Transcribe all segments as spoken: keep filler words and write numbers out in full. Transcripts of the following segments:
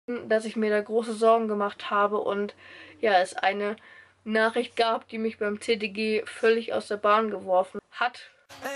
dass ich mir da große Sorgen gemacht habe und ja, es eine Nachricht gab, die mich beim C T G völlig aus der Bahn geworfen hat.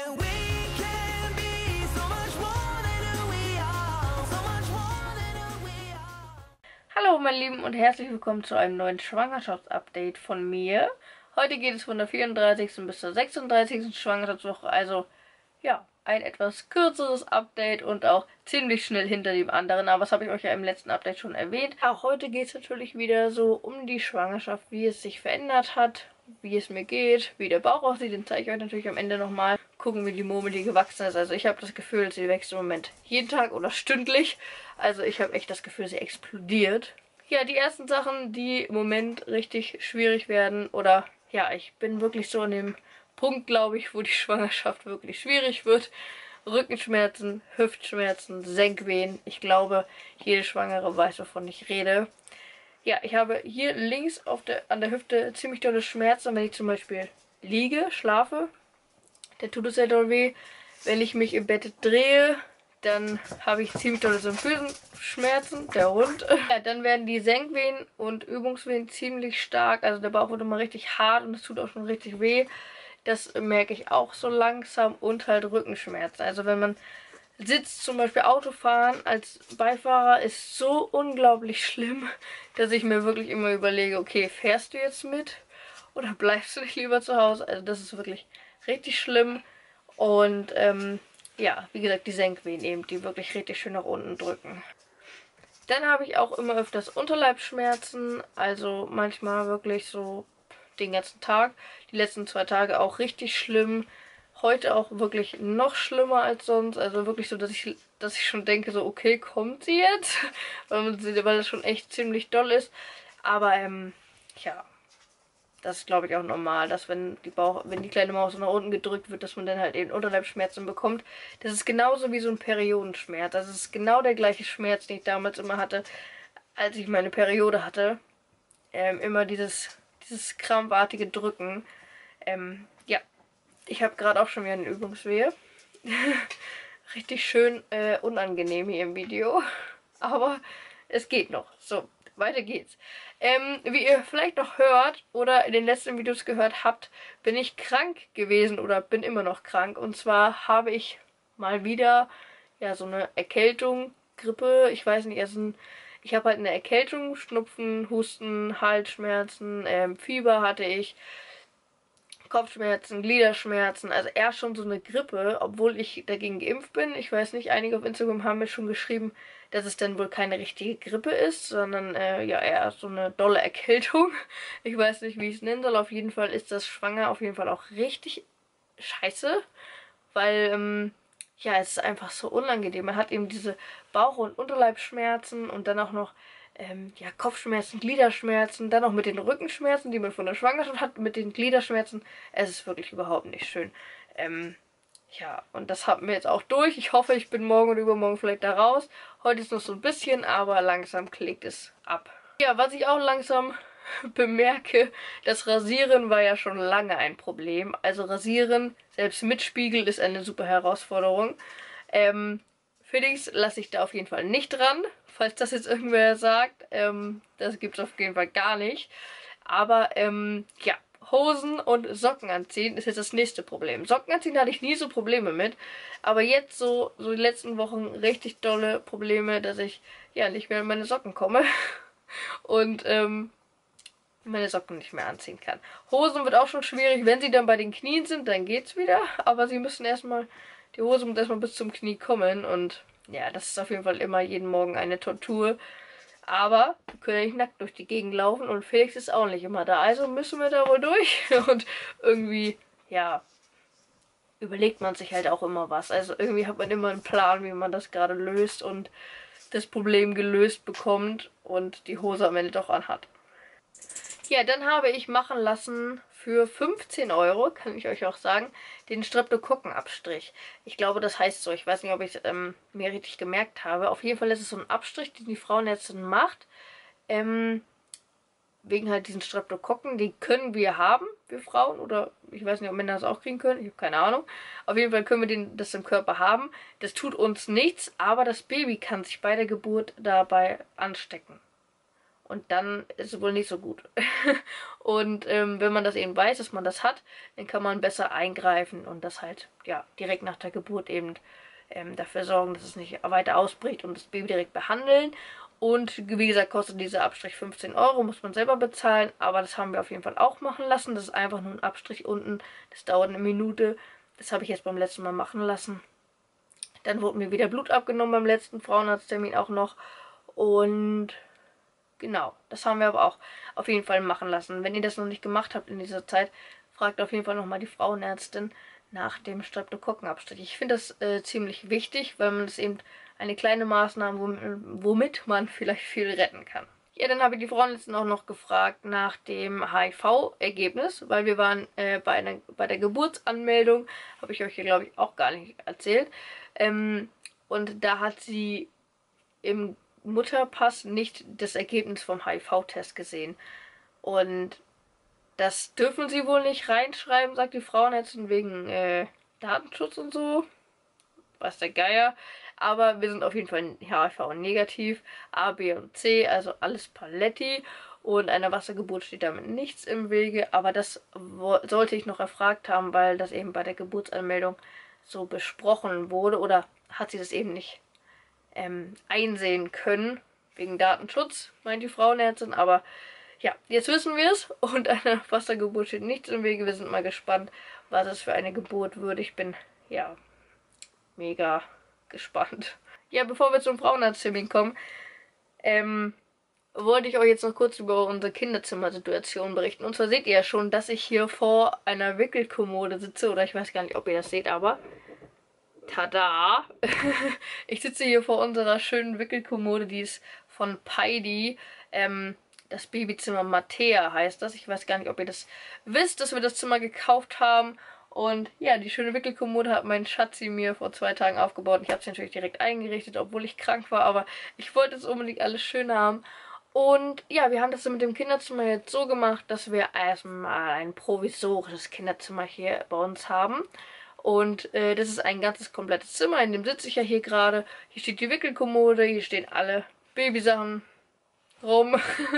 Hallo meine Lieben und herzlich willkommen zu einem neuen Schwangerschaftsupdate von mir. Heute geht es von der vierunddreißigsten bis zur sechsunddreißigsten Schwangerschaftswoche, also ja, ein etwas kürzeres Update und auch ziemlich schnell hinter dem anderen, aber das habe ich euch ja im letzten Update schon erwähnt. Auch heute geht es natürlich wieder so um die Schwangerschaft, wie es sich verändert hat, wie es mir geht, wie der Bauch aussieht, den zeige ich euch natürlich am Ende nochmal. Gucken, wie die Murmel die gewachsen ist. Also ich habe das Gefühl, sie wächst im Moment jeden Tag oder stündlich. Also ich habe echt das Gefühl, sie explodiert. Ja, die ersten Sachen, die im Moment richtig schwierig werden, oder ja, ich bin wirklich so an dem Punkt, glaube ich, wo die Schwangerschaft wirklich schwierig wird. Rückenschmerzen, Hüftschmerzen, Senkwehen. Ich glaube, jede Schwangere weiß, wovon ich rede. Ja, ich habe hier links auf der, an der Hüfte ziemlich dolle Schmerzen, wenn ich zum Beispiel liege, schlafe. Der tut es sehr doll weh. Wenn ich mich im Bett drehe, dann habe ich ziemlich dolle Symphysenschmerzen, der Hund. Ja, dann werden die Senkwehen und Übungswehen ziemlich stark. Also der Bauch wird immer richtig hart und es tut auch schon richtig weh. Das merke ich auch so langsam und halt Rückenschmerzen. Also wenn man sitzt, zum Beispiel Autofahren als Beifahrer, ist so unglaublich schlimm, dass ich mir wirklich immer überlege, okay, fährst du jetzt mit oder bleibst du nicht lieber zu Hause? Also das ist wirklich richtig schlimm. Und ähm, ja, wie gesagt, die Senkwehen eben, die wirklich richtig schön nach unten drücken. Dann habe ich auch immer öfters Unterleibsschmerzen, also manchmal wirklich so den ganzen Tag. Die letzten zwei Tage auch richtig schlimm. Heute auch wirklich noch schlimmer als sonst. Also wirklich so, dass ich, dass ich schon denke, so, okay, kommt sie jetzt? weil, weil das schon echt ziemlich doll ist. Aber, ähm, ja, das ist, glaube ich, auch normal, dass wenn die Bauch, wenn die kleine Maus nach unten gedrückt wird, dass man dann halt eben Unterleibsschmerzen bekommt. Das ist genauso wie so ein Periodenschmerz. Das ist genau der gleiche Schmerz, den ich damals immer hatte, als ich meine Periode hatte. Ähm, immer dieses, dieses krampfartige Drücken. Ähm, ja, ich habe gerade auch schon wieder eine Übungswehe. Richtig schön äh, unangenehm hier im Video. Aber es geht noch. So, weiter geht's. Ähm, wie ihr vielleicht noch hört oder in den letzten Videos gehört habt, bin ich krank gewesen oder bin immer noch krank. Und zwar habe ich mal wieder ja so eine Erkältung, Grippe, ich weiß nicht, also ein, ich habe halt eine Erkältung, Schnupfen, Husten, Halsschmerzen, ähm, Fieber hatte ich. Kopfschmerzen, Gliederschmerzen, also eher schon so eine Grippe, obwohl ich dagegen geimpft bin. Ich weiß nicht, einige auf Instagram haben mir schon geschrieben, dass es dann wohl keine richtige Grippe ist, sondern äh, ja eher so eine dolle Erkältung. Ich weiß nicht, wie ich es nennen soll. Auf jeden Fall ist das Schwanger auf jeden Fall auch richtig scheiße, weil ähm, ja, es ist einfach so unangenehm. Man hat eben diese Bauch- und Unterleibsschmerzen und dann auch noch ähm, ja, Kopfschmerzen, Gliederschmerzen, dann auch mit den Rückenschmerzen, die man von der Schwangerschaft hat, mit den Gliederschmerzen. Es ist wirklich überhaupt nicht schön. Ähm, ja, und das haben wir jetzt auch durch. Ich hoffe, ich bin morgen oder übermorgen vielleicht da raus. Heute ist noch so ein bisschen, aber langsam klickt es ab. Ja, was ich auch langsam bemerke, das Rasieren war ja schon lange ein Problem. Also Rasieren, selbst mit Spiegel, ist eine super Herausforderung. Ähm, Fittings lasse ich da auf jeden Fall nicht dran, falls das jetzt irgendwer sagt. Ähm, das gibt es auf jeden Fall gar nicht. Aber ähm, ja, Hosen und Socken anziehen ist jetzt das nächste Problem. Socken anziehen hatte ich nie so Probleme mit, aber jetzt so, so die letzten Wochen richtig dolle Probleme, dass ich ja nicht mehr in meine Socken komme und ähm, meine Socken nicht mehr anziehen kann. Hosen wird auch schon schwierig, wenn sie dann bei den Knien sind, dann geht's wieder, aber sie müssen erstmal, die Hose muss erstmal bis zum Knie kommen und ja, das ist auf jeden Fall immer jeden Morgen eine Tortur. Aber wir können ja nicht nackt durch die Gegend laufen und Felix ist auch nicht immer da. Also müssen wir da wohl durch. Und irgendwie, ja, überlegt man sich halt auch immer was. Also irgendwie hat man immer einen Plan, wie man das gerade löst und das Problem gelöst bekommt und die Hose am Ende doch anhat. Ja, dann habe ich machen lassen für fünfzehn Euro, kann ich euch auch sagen, den Streptokokkenabstrich. Ich glaube, das heißt so. Ich weiß nicht, ob ich es ähm, mir richtig gemerkt habe. Auf jeden Fall ist es so ein Abstrich, den die Frauenärztin macht. Ähm, wegen halt diesen Streptokokken, die können wir haben, wir Frauen, oder ich weiß nicht, ob Männer das auch kriegen können, ich habe keine Ahnung. Auf jeden Fall können wir den, das im Körper haben. Das tut uns nichts, aber das Baby kann sich bei der Geburt dabei anstecken. Und dann ist es wohl nicht so gut. Und ähm, wenn man das eben weiß, dass man das hat, dann kann man besser eingreifen und das halt ja direkt nach der Geburt eben ähm, dafür sorgen, dass es nicht weiter ausbricht und das Baby direkt behandeln. Und wie gesagt, kostet dieser Abstrich fünfzehn Euro, muss man selber bezahlen. Aber das haben wir auf jeden Fall auch machen lassen. Das ist einfach nur ein Abstrich unten. Das dauert eine Minute. Das habe ich jetzt beim letzten Mal machen lassen. Dann wurde mir wieder Blut abgenommen beim letzten Frauenarzttermin auch noch. Und genau, das haben wir aber auch auf jeden Fall machen lassen. Wenn ihr das noch nicht gemacht habt in dieser Zeit, fragt auf jeden Fall nochmal die Frauenärztin nach dem Streptokokkenabstrich. Ich finde das äh, ziemlich wichtig, weil man das eben eine kleine Maßnahme, womit man vielleicht viel retten kann. Ja, dann habe ich die Frauenärztin auch noch gefragt nach dem H I V-Ergebnis, weil wir waren äh, bei, einer, bei der Geburtsanmeldung, habe ich euch hier glaube ich auch gar nicht erzählt. Ähm, und da hat sie im Mutterpass nicht das Ergebnis vom H I V-Test gesehen. Und das dürfen sie wohl nicht reinschreiben, sagt die Frauenärztin, wegen äh, Datenschutz und so. Was der Geier. Aber wir sind auf jeden Fall H I V-negativ. A, B und C, also alles Paletti. Und einer Wassergeburt steht damit nichts im Wege. Aber das sollte ich noch erfragt haben, weil das eben bei der Geburtsanmeldung so besprochen wurde. Oder hat sie das eben nicht ähm, einsehen können. Wegen Datenschutz, meint die Frauenärztin. Aber ja, jetzt wissen wir es. Und einer Wassergeburt steht nichts im Wege. Wir sind mal gespannt, was es für eine Geburt wird. Ich bin, ja, mega gespannt. Ja, bevor wir zum Frauenarzttermin kommen, ähm, wollte ich euch jetzt noch kurz über unsere Kinderzimmersituation berichten. Und zwar seht ihr ja schon, dass ich hier vor einer Wickelkommode sitze. Oder ich weiß gar nicht, ob ihr das seht, aber tada! Ich sitze hier vor unserer schönen Wickelkommode, die ist von Peidi. Ähm, das Babyzimmer Mattea heißt das. Ich weiß gar nicht, ob ihr das wisst, dass wir das Zimmer gekauft haben. Und ja, die schöne Wickelkommode hat mein Schatzi mir vor zwei Tagen aufgebaut. Ich habe sie natürlich direkt eingerichtet, obwohl ich krank war. Aber ich wollte es unbedingt alles schön haben. Und ja, wir haben das mit dem Kinderzimmer jetzt so gemacht, dass wir erstmal ein provisorisches Kinderzimmer hier bei uns haben. Und äh, das ist ein ganzes komplettes Zimmer, in dem sitze ich ja hier gerade. Hier steht die Wickelkommode, hier stehen alle Babysachen rum.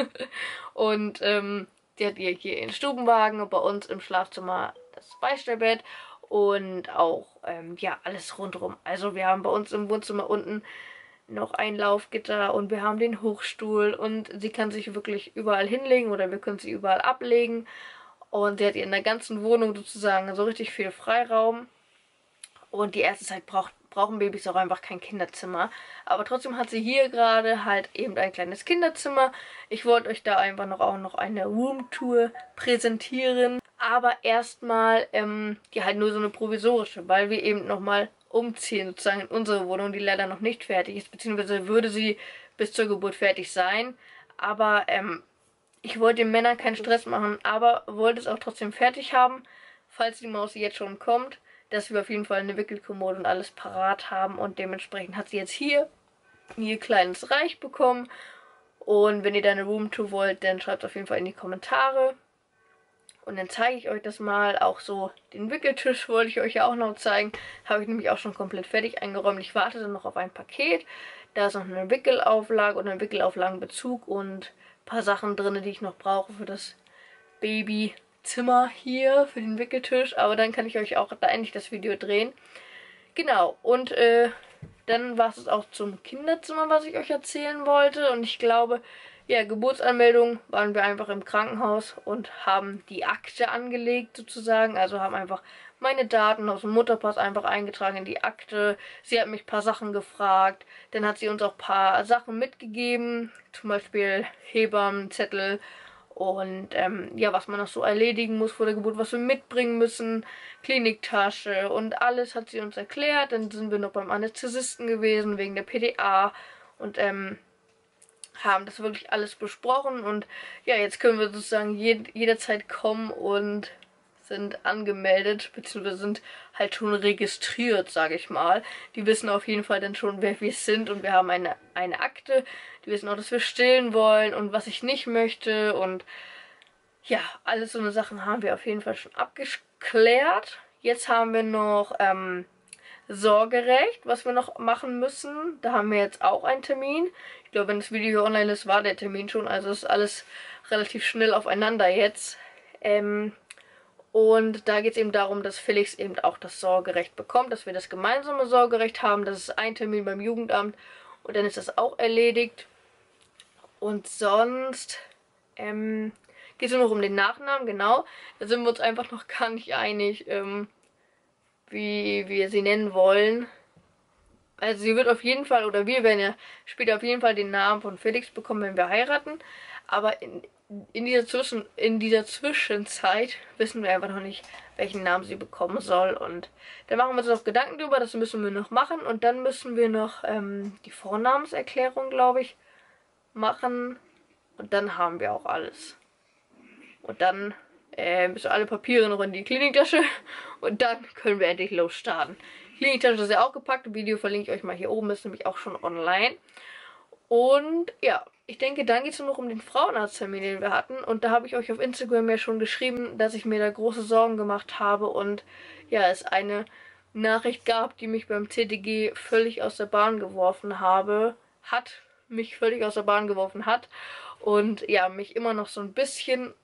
Und ähm, die hat ihr hier ihren Stubenwagen und bei uns im Schlafzimmer das Beistellbett und auch ähm, ja alles rundherum. Also wir haben bei uns im Wohnzimmer unten noch ein Laufgitter und wir haben den Hochstuhl und sie kann sich wirklich überall hinlegen oder wir können sie überall ablegen. Und sie hat in der ganzen Wohnung sozusagen so richtig viel Freiraum. Und die erste Zeit braucht, brauchen Babys auch einfach kein Kinderzimmer. Aber trotzdem hat sie hier gerade halt eben ein kleines Kinderzimmer. Ich wollte euch da einfach noch auch noch eine Roomtour präsentieren. Aber erstmal ähm, die halt nur so eine provisorische, weil wir eben nochmal umziehen sozusagen in unsere Wohnung, die leider noch nicht fertig ist. Beziehungsweise würde sie bis zur Geburt fertig sein. Aber ähm, ich wollte den Männern keinen Stress machen, aber wollte es auch trotzdem fertig haben, falls die Maus jetzt schon kommt, dass wir auf jeden Fall eine Wickelkommode und alles parat haben. Und dementsprechend hat sie jetzt hier ihr kleines Reich bekommen. Und wenn ihr da eine Roomtour wollt, dann schreibt es auf jeden Fall in die Kommentare. Und dann zeige ich euch das mal. Auch so den Wickeltisch wollte ich euch ja auch noch zeigen. Habe ich nämlich auch schon komplett fertig eingeräumt. Ich warte dann noch auf ein Paket. Da ist noch eine Wickelauflage und ein Wickelauflagenbezug und ein paar Sachen drin, die ich noch brauche für das Babyzimmer hier, für den Wickeltisch. Aber dann kann ich euch auch da endlich das Video drehen. Genau, und äh, dann war es auch zum Kinderzimmer, was ich euch erzählen wollte. Und ich glaube, ja, Geburtsanmeldung waren wir einfach im Krankenhaus und haben die Akte angelegt sozusagen. Also haben einfach meine Daten aus dem Mutterpass einfach eingetragen in die Akte. Sie hat mich ein paar Sachen gefragt. Dann hat sie uns auch ein paar Sachen mitgegeben. Zum Beispiel Hebammenzettel und ähm, ja, was man noch so erledigen muss vor der Geburt, was wir mitbringen müssen. Kliniktasche und alles hat sie uns erklärt. Dann sind wir noch beim Anästhesisten gewesen wegen der P D A und ähm, haben das wirklich alles besprochen. Und ja, jetzt können wir sozusagen jed jederzeit kommen und sind angemeldet, beziehungsweise sind halt schon registriert, sage ich mal. Die wissen auf jeden Fall dann schon, wer wir sind und wir haben eine, eine Akte. Die wissen auch, dass wir stillen wollen und was ich nicht möchte und ja, alles so eine Sachen haben wir auf jeden Fall schon abgeklärt. Jetzt haben wir noch ähm, Sorgerecht, was wir noch machen müssen. Da haben wir jetzt auch einen Termin. Ich glaube, wenn das Video hier online ist, war der Termin schon. Also ist alles relativ schnell aufeinander jetzt. Ähm, und da geht es eben darum, dass Felix eben auch das Sorgerecht bekommt, dass wir das gemeinsame Sorgerecht haben. Das ist ein Termin beim Jugendamt und dann ist das auch erledigt. Und sonst ähm, geht es nur noch um den Nachnamen, genau. Da sind wir uns einfach noch gar nicht einig, ähm, wie wir sie nennen wollen. Also sie wird auf jeden Fall, oder wir werden ja später auf jeden Fall den Namen von Felix bekommen, wenn wir heiraten. Aber in, in, dieser, Zwischen, in dieser Zwischenzeit wissen wir einfach noch nicht, welchen Namen sie bekommen soll. Und da machen wir uns noch Gedanken drüber, das müssen wir noch machen. Und dann müssen wir noch ähm, die Vornamenserklärung, glaube ich, machen. Und dann haben wir auch alles. Und dann äh, müssen alle Papiere noch in die Kliniktasche. Und dann können wir endlich losstarten. Kliniktasche ist ja auch gepackt. Video verlinke ich euch mal hier oben. Ist nämlich auch schon online. Und ja, ich denke, dann geht es nur noch um den Frauenarzttermin, den wir hatten. Und da habe ich euch auf Instagram ja schon geschrieben, dass ich mir da große Sorgen gemacht habe. Und ja, es eine Nachricht gab, die mich beim C T G völlig aus der Bahn geworfen habe. Hat mich völlig aus der Bahn geworfen hat. Und ja, mich immer noch so ein bisschen,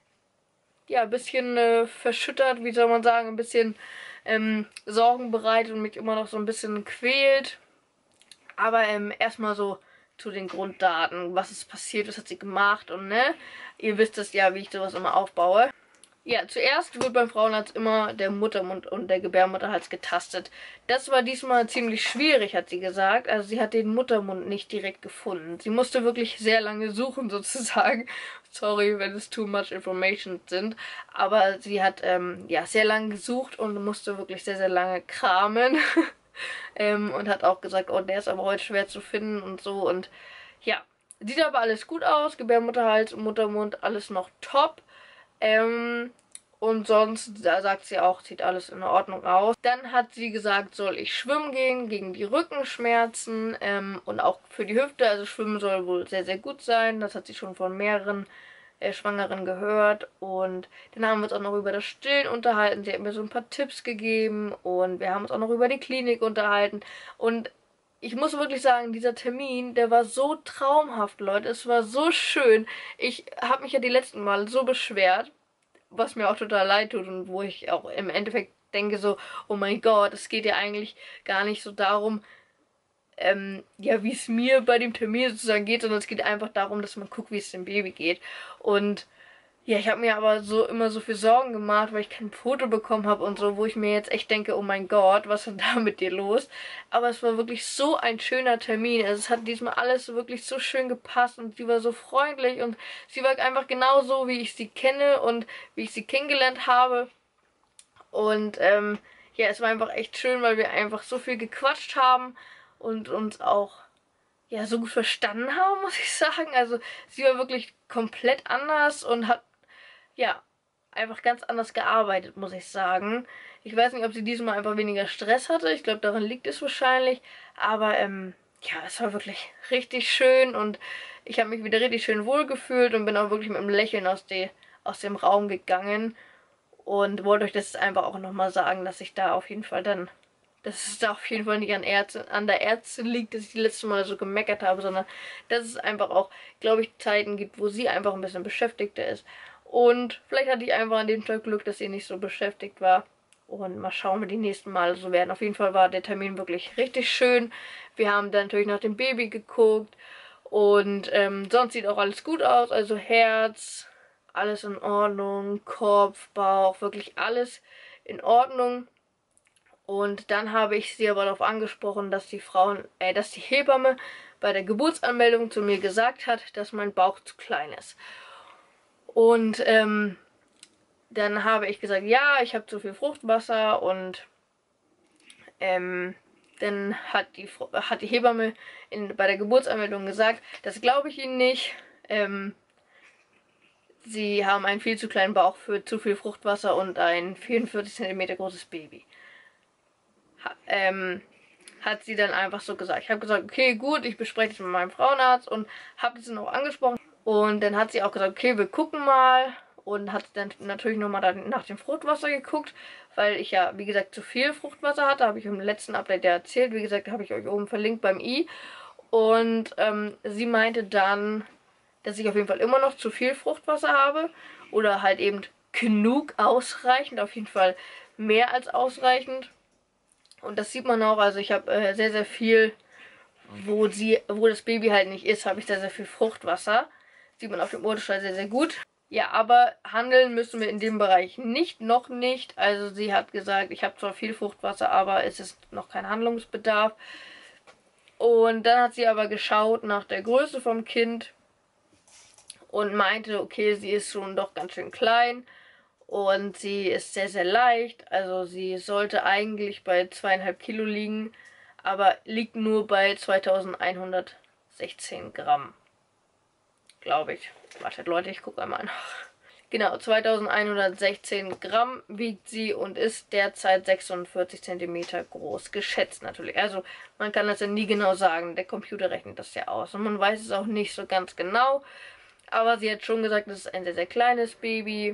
ja, ein bisschen äh, verschüttert, wie soll man sagen, ein bisschen ähm, Sorgen bereitet und mich immer noch so ein bisschen quält. Aber ähm, erstmal so zu den Grunddaten, was ist passiert, was hat sie gemacht und ne, ihr wisst es ja, wie ich sowas immer aufbaue. Ja, zuerst wird beim Frauenarzt immer der Muttermund und der Gebärmutterhals getastet. Das war diesmal ziemlich schwierig, hat sie gesagt. Also sie hat den Muttermund nicht direkt gefunden. Sie musste wirklich sehr lange suchen sozusagen. Sorry, wenn es too much information sind. Aber sie hat ähm, ja sehr lange gesucht und musste wirklich sehr, sehr lange kramen. ähm, und hat auch gesagt, oh, der ist aber heute schwer zu finden und so. Und ja, sieht aber alles gut aus. Gebärmutterhals, Muttermund, alles noch top. Ähm, und sonst, da sagt sie auch, sieht alles in Ordnung aus. Dann hat sie gesagt, soll ich schwimmen gehen gegen die Rückenschmerzen ähm, und auch für die Hüfte. Also schwimmen soll wohl sehr, sehr gut sein. Das hat sie schon von mehreren äh, Schwangeren gehört. Und dann haben wir uns auch noch über das Stillen unterhalten. Sie hat mir so ein paar Tipps gegeben und wir haben uns auch noch über die Klinik unterhalten. Und ich muss wirklich sagen, dieser Termin, der war so traumhaft, Leute. Es war so schön. Ich habe mich ja die letzten Male so beschwert, was mir auch total leid tut und wo ich auch im Endeffekt denke so, oh mein Gott, es geht ja eigentlich gar nicht so darum, ähm, ja, wie es mir bei dem Termin sozusagen geht, sondern es geht einfach darum, dass man guckt, wie es dem Baby geht. Und ja, ich habe mir aber so immer so viel Sorgen gemacht, weil ich kein Foto bekommen habe und so, wo ich mir jetzt echt denke, oh mein Gott, was ist denn da mit dir los? Aber es war wirklich so ein schöner Termin. Also es hat diesmal alles wirklich so schön gepasst und sie war so freundlich und sie war einfach genau so, wie ich sie kenne und wie ich sie kennengelernt habe. Und ähm, ja, es war einfach echt schön, weil wir einfach so viel gequatscht haben und uns auch ja so gut verstanden haben, muss ich sagen. Also sie war wirklich komplett anders und hat ja, einfach ganz anders gearbeitet, muss ich sagen. Ich weiß nicht, ob sie diesmal einfach weniger Stress hatte. Ich glaube, daran liegt es wahrscheinlich. Aber, ähm, ja, es war wirklich richtig schön und ich habe mich wieder richtig schön wohlgefühlt und bin auch wirklich mit einem Lächeln aus, die, aus dem Raum gegangen. Und wollte euch das einfach auch nochmal sagen, dass ich da auf jeden Fall dann, dass es da auf jeden Fall nicht an, Ärzte, an der Ärztin liegt, dass ich die letzte Mal so gemeckert habe, sondern dass es einfach auch, glaube ich, Zeiten gibt, wo sie einfach ein bisschen beschäftigter ist. Und vielleicht hatte ich einfach an dem Tag Glück, dass sie nicht so beschäftigt war. Und mal schauen, wie die nächsten Male so werden. Auf jeden Fall war der Termin wirklich richtig schön. Wir haben dann natürlich nach dem Baby geguckt. Und ähm, sonst sieht auch alles gut aus. Also Herz, alles in Ordnung. Kopf, Bauch, wirklich alles in Ordnung. Und dann habe ich sie aber darauf angesprochen, dass die Frauen, äh, dass die Hebamme bei der Geburtsanmeldung zu mir gesagt hat, dass mein Bauch zu klein ist. Und ähm, dann habe ich gesagt, ja, ich habe zu viel Fruchtwasser und ähm, dann hat die, hat die Hebamme in, bei der Geburtsanmeldung gesagt, das glaube ich Ihnen nicht. Ähm, sie haben einen viel zu kleinen Bauch für zu viel Fruchtwasser und ein vierundvierzig Zentimeter großes Baby. Ha, ähm, hat sie dann einfach so gesagt. Ich habe gesagt, okay, gut, ich bespreche das mit meinem Frauenarzt und habe das dann auch angesprochen. Und dann hat sie auch gesagt, okay, wir gucken mal. Und hat dann natürlich nochmal nach dem Fruchtwasser geguckt, weil ich ja, wie gesagt, zu viel Fruchtwasser hatte. Habe ich im letzten Update ja erzählt. Wie gesagt, habe ich euch oben verlinkt beim i. Und ähm, sie meinte dann, dass ich auf jeden Fall immer noch zu viel Fruchtwasser habe. Oder halt eben genug ausreichend. Auf jeden Fall mehr als ausreichend. Und das sieht man auch. Also ich habe äh, sehr, sehr viel, wo, sie, wo das Baby halt nicht ist, habe ich sehr, sehr viel Fruchtwasser. Sieht man auf dem Ultraschall sehr, sehr gut. Ja, aber handeln müssen wir in dem Bereich nicht, noch nicht. Also sie hat gesagt, ich habe zwar viel Fruchtwasser, aber es ist noch kein Handlungsbedarf. Und dann hat sie aber geschaut nach der Größe vom Kind und meinte, okay, sie ist schon doch ganz schön klein und sie ist sehr, sehr leicht. Also sie sollte eigentlich bei zweieinhalb Kilo liegen, aber liegt nur bei zweitausendeinhundertsechzehn Gramm. Glaube ich. Wartet Leute, ich gucke einmal nach. Genau, zweitausendeinhundertsechzehn Gramm wiegt sie und ist derzeit sechsundvierzig Zentimeter groß. Geschätzt natürlich. Also man kann das ja nie genau sagen. Der Computer rechnet das ja aus. Und man weiß es auch nicht so ganz genau. Aber sie hat schon gesagt, das ist ein sehr, sehr kleines Baby.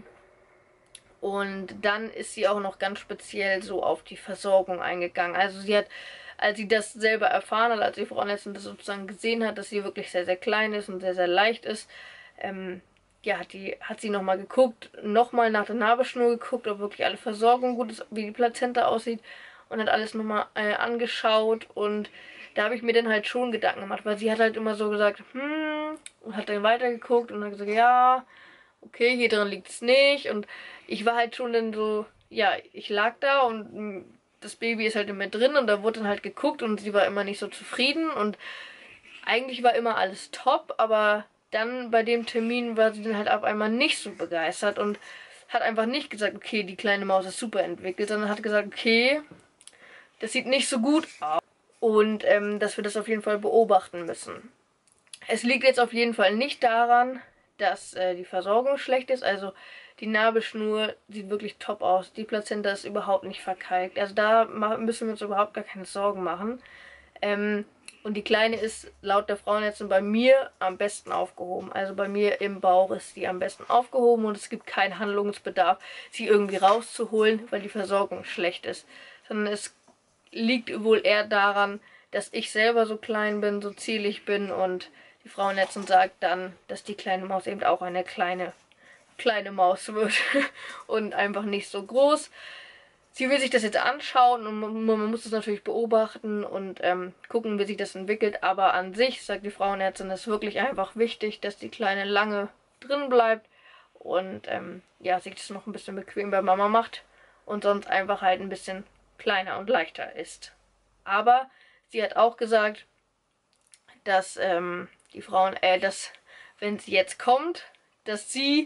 Und dann ist sie auch noch ganz speziell so auf die Versorgung eingegangen. Also sie hat, als sie das selber erfahren hat, als die Frauenärztin das sozusagen gesehen hat, dass sie wirklich sehr, sehr klein ist und sehr, sehr leicht ist, ähm, ja, hat, die, hat sie nochmal geguckt, nochmal nach der Nabelschnur geguckt, ob wirklich alle Versorgung gut ist, wie die Plazenta aussieht und hat alles nochmal äh, angeschaut und da habe ich mir dann halt schon Gedanken gemacht, weil sie hat halt immer so gesagt, hm, und hat dann weitergeguckt und hat gesagt, ja, okay, hier drin liegt es nicht und ich war halt schon dann so, ja, ich lag da und das Baby ist halt immer drin und da wurde dann halt geguckt und sie war immer nicht so zufrieden und eigentlich war immer alles top, aber dann bei dem Termin war sie dann halt auf einmal nicht so begeistert und hat einfach nicht gesagt, okay, die kleine Maus ist super entwickelt, sondern hat gesagt, okay, das sieht nicht so gut aus und ähm, dass wir das auf jeden Fall beobachten müssen. Es liegt jetzt auf jeden Fall nicht daran, dass äh, die Versorgung schlecht ist, also die Nabelschnur sieht wirklich top aus, die Plazenta ist überhaupt nicht verkalkt, also da müssen wir uns überhaupt gar keine Sorgen machen. Ähm, Und die Kleine ist laut der Frauenärztin bei mir am besten aufgehoben. Also bei mir im Bauch ist sie am besten aufgehoben und es gibt keinen Handlungsbedarf, sie irgendwie rauszuholen, weil die Versorgung schlecht ist. Sondern es liegt wohl eher daran, dass ich selber so klein bin, so zierlich bin und die Frauenärztin sagt dann, dass die kleine Maus eben auch eine kleine, kleine Maus wird und einfach nicht so groß. Sie will sich das jetzt anschauen und man, man muss es natürlich beobachten und ähm, gucken, wie sich das entwickelt. Aber an sich, sagt die Frauenärztin, ist wirklich einfach wichtig, dass die Kleine lange drin bleibt und ähm, ja, sich das noch ein bisschen bequem bei Mama macht und sonst einfach halt ein bisschen kleiner und leichter ist. Aber sie hat auch gesagt, dass ähm, die Frauen, äh, dass wenn sie jetzt kommt, dass sie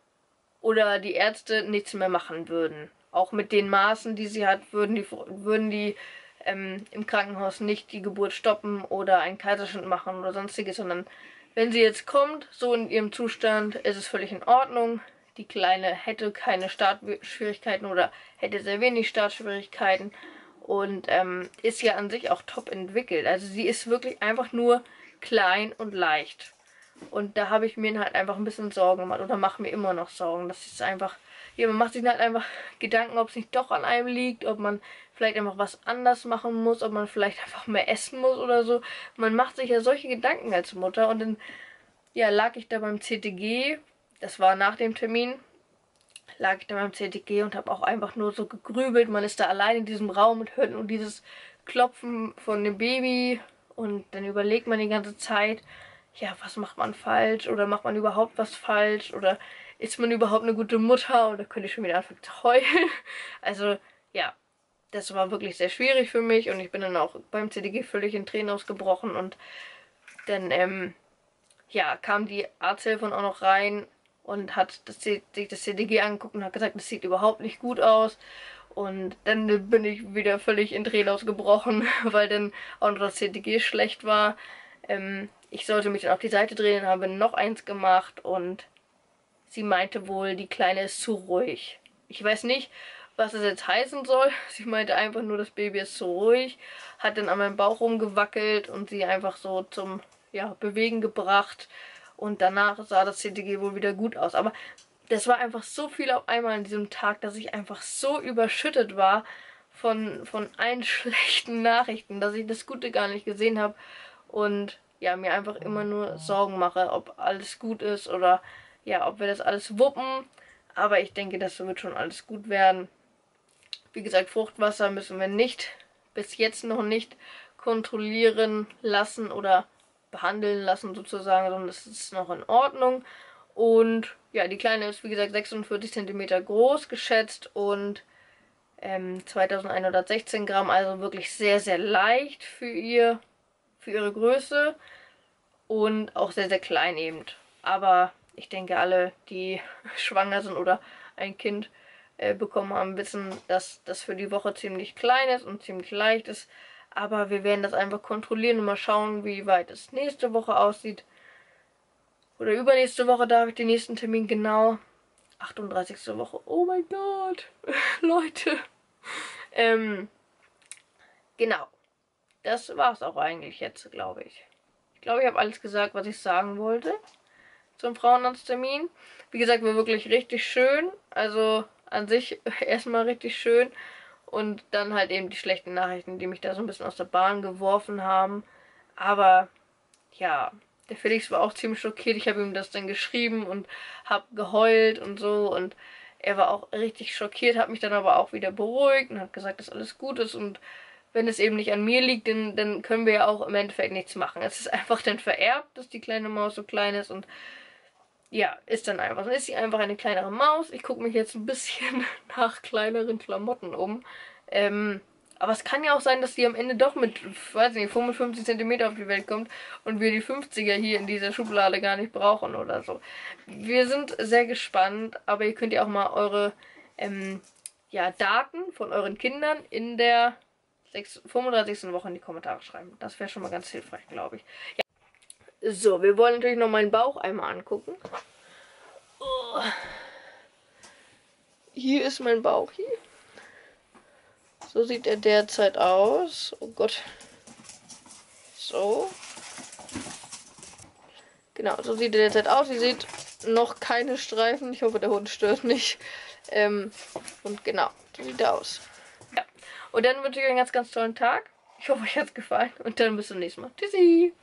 oder die Ärzte nichts mehr machen würden. Auch mit den Maßen, die sie hat, würden die, würden die ähm, im Krankenhaus nicht die Geburt stoppen oder einen Kaiserschnitt machen oder sonstiges, sondern wenn sie jetzt kommt, so in ihrem Zustand, ist es völlig in Ordnung. Die Kleine hätte keine Startschwierigkeiten oder hätte sehr wenig Startschwierigkeiten und ähm, ist ja an sich auch top entwickelt. Also sie ist wirklich einfach nur klein und leicht. Und da habe ich mir halt einfach ein bisschen Sorgen gemacht oder mache mir immer noch Sorgen. Das ist einfach, ja, man macht sich halt einfach Gedanken, ob es nicht doch an einem liegt, ob man vielleicht einfach was anders machen muss, ob man vielleicht einfach mehr essen muss oder so. Man macht sich ja solche Gedanken als Mutter und dann, ja, lag ich da beim C T G, das war nach dem Termin, lag ich da beim C T G und habe auch einfach nur so gegrübelt. Man ist da allein in diesem Raum und hört nur dieses Klopfen von dem Baby und dann überlegt man die ganze Zeit, ja, was macht man falsch oder macht man überhaupt was falsch oder ist man überhaupt eine gute Mutter oder könnte ich schon wieder anfangen zu heulen. Also, ja, das war wirklich sehr schwierig für mich und ich bin dann auch beim C T G völlig in Tränen ausgebrochen und dann, ähm, ja, kam die Arzthelferin auch noch rein und hat das, sich das C T G angeguckt und hat gesagt, das sieht überhaupt nicht gut aus. Und dann bin ich wieder völlig in Tränen ausgebrochen, weil dann auch noch das C T G schlecht war. Ähm, ich sollte mich dann auf die Seite drehen, habe noch eins gemacht und sie meinte wohl, die Kleine ist zu ruhig. Ich weiß nicht, was das jetzt heißen soll. Sie meinte einfach nur, das Baby ist zu ruhig, hat dann an meinem Bauch rumgewackelt und sie einfach so zum ja, Bewegen gebracht. Und danach sah das C T G wohl wieder gut aus. Aber das war einfach so viel auf einmal an diesem Tag, dass ich einfach so überschüttet war von, von allen schlechten Nachrichten, dass ich das Gute gar nicht gesehen habe. Und ja, mir einfach immer nur Sorgen mache, ob alles gut ist oder ja, ob wir das alles wuppen. Aber ich denke, das wird schon alles gut werden. Wie gesagt, Fruchtwasser müssen wir nicht, bis jetzt noch nicht kontrollieren lassen oder behandeln lassen sozusagen, sondern das ist noch in Ordnung. Und ja, die Kleine ist wie gesagt sechsundvierzig Zentimeter groß geschätzt und ähm, zweitausendeinhundertsechzehn Gramm, also wirklich sehr, sehr leicht für ihr, für ihre Größe und auch sehr, sehr klein eben. Aber ich denke, alle, die schwanger sind oder ein Kind äh, bekommen haben, wissen, dass das für die Woche ziemlich klein ist und ziemlich leicht ist. Aber wir werden das einfach kontrollieren und mal schauen, wie weit es nächste Woche aussieht. Oder übernächste Woche, da habe ich den nächsten Termin genau. achtunddreißigste Woche. Oh mein Gott. Leute. Ähm, genau. Das war's auch eigentlich jetzt, glaube ich. Ich glaube, ich habe alles gesagt, was ich sagen wollte zum Frauenarzttermin. Wie gesagt, war wirklich richtig schön. Also an sich erstmal richtig schön. Und dann halt eben die schlechten Nachrichten, die mich da so ein bisschen aus der Bahn geworfen haben. Aber ja, der Felix war auch ziemlich schockiert. Ich habe ihm das dann geschrieben und habe geheult und so. Und er war auch richtig schockiert, hat mich dann aber auch wieder beruhigt und hat gesagt, dass alles gut ist. Und wenn es eben nicht an mir liegt, dann, dann können wir ja auch im Endeffekt nichts machen. Es ist einfach dann vererbt, dass die kleine Maus so klein ist. Und ja, ist dann einfach. Dann ist sie einfach eine kleinere Maus. Ich gucke mich jetzt ein bisschen nach kleineren Klamotten um. Ähm, aber es kann ja auch sein, dass die am Ende doch mit, weiß nicht, fünfundfünfzig Zentimeter auf die Welt kommt und wir die fünfziger hier in dieser Schublade gar nicht brauchen oder so. Wir sind sehr gespannt, aber ihr könnt ja auch mal eure ähm, ja, Daten von euren Kindern in der fünfunddreißigsten Woche in die Kommentare schreiben. Das wäre schon mal ganz hilfreich, glaube ich. Ja. So, wir wollen natürlich noch meinen Bauch einmal angucken. Oh. Hier ist mein Bauch hier. So sieht er derzeit aus. Oh Gott. So. Genau, so sieht er derzeit aus. Ihr seht noch keine Streifen. Ich hoffe, der Hund stört nicht. Ähm, und genau, so sieht er aus. Ja. Und dann wünsche ich euch einen ganz, ganz tollen Tag. Ich hoffe, euch hat es gefallen. Und dann bis zum nächsten Mal. Tschüssi.